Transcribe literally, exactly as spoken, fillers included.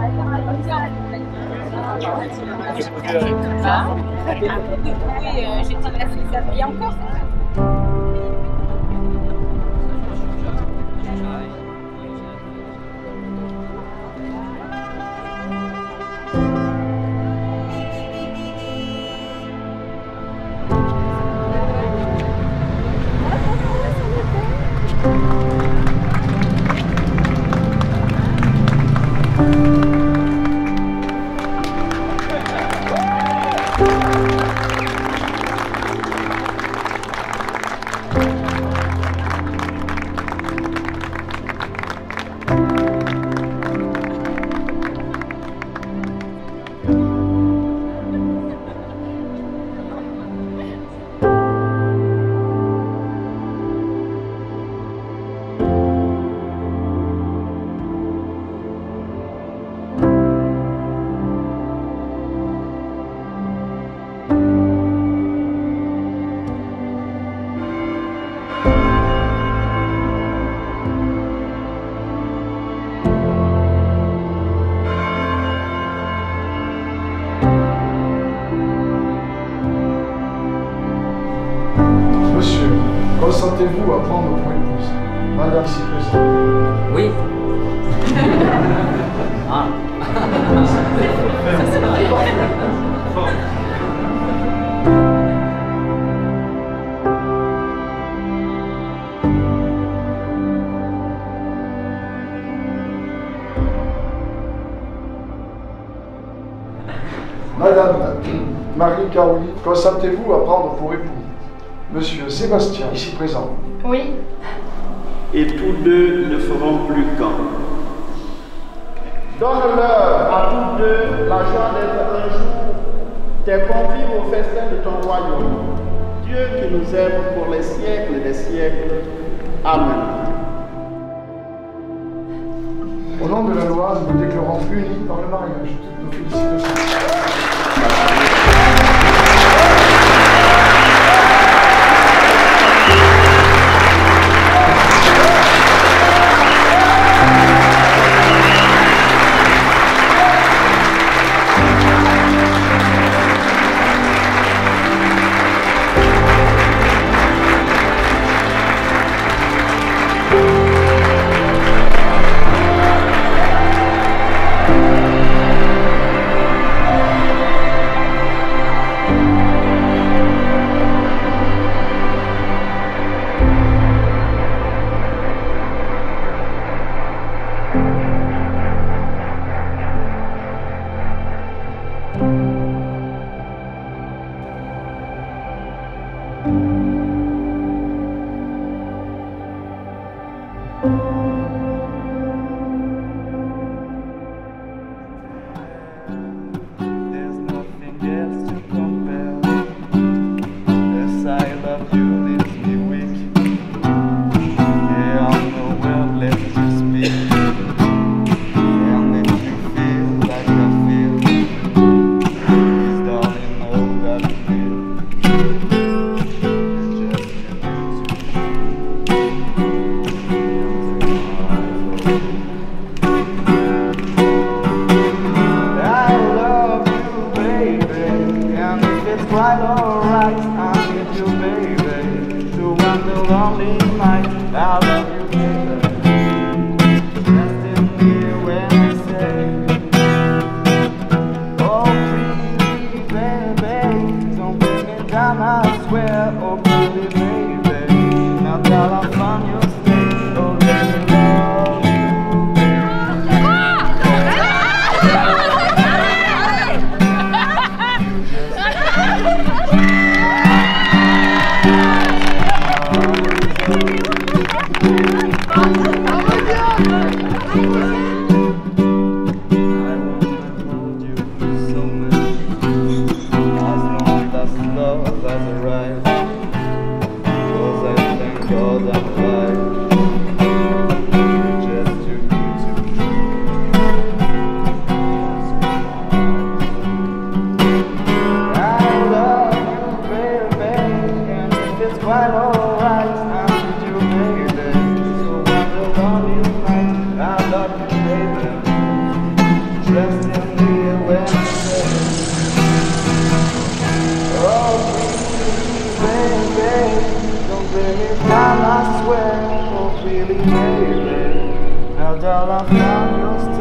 Ah, oui, euh, j'ai dit là, c'est ça. Et encore, consentez-vous à prendre pour épouse Madame ici présente? Oui. Ah. Madame Marie-Caroline, consentez-vous à prendre pour époux Monsieur Sébastien, ici présent? oui. Et tous deux ne feront plus qu'un. Donne-leur à tous deux la joie d'être un jour tes convives au festin de ton royaume. Dieu qui nous aime pour les siècles des siècles. Amen. Au nom de la loi, nous nous déclarons unis par le mariage. Toutes nos félicitations. quite alright. I need you, baby, to end the lonely night. I love you, baby. Rest in me when I say, oh, pretty baby, don't bring me down, I swear. Oh, pretty baby, now that I found you, stay. Oh, let me love you. Quite alright, I need you, baby. So when the anytime I swear, oh really baby, now down I found your